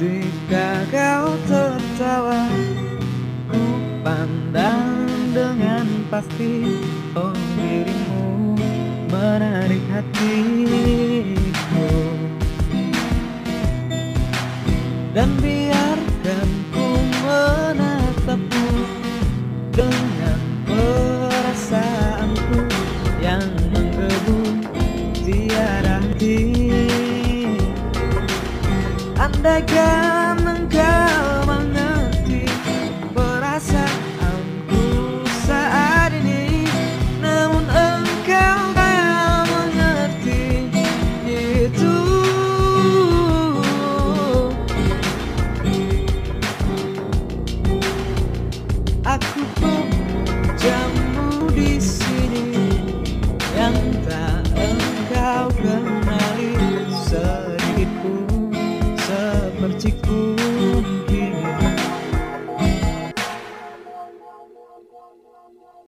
Jika kau tertawa, ku pandang dengan pasti. Oh, dirimu menarik hatiku. Dan biarkan ku menatapmu dengan perasaanku yang menggebu tiada henti. Andaikan engkau mengerti perasaanku saat ini, namun engkau tak mengerti itu. Aku pemujamu di sini yang tak engkau kenali sedikitpun sepertiku.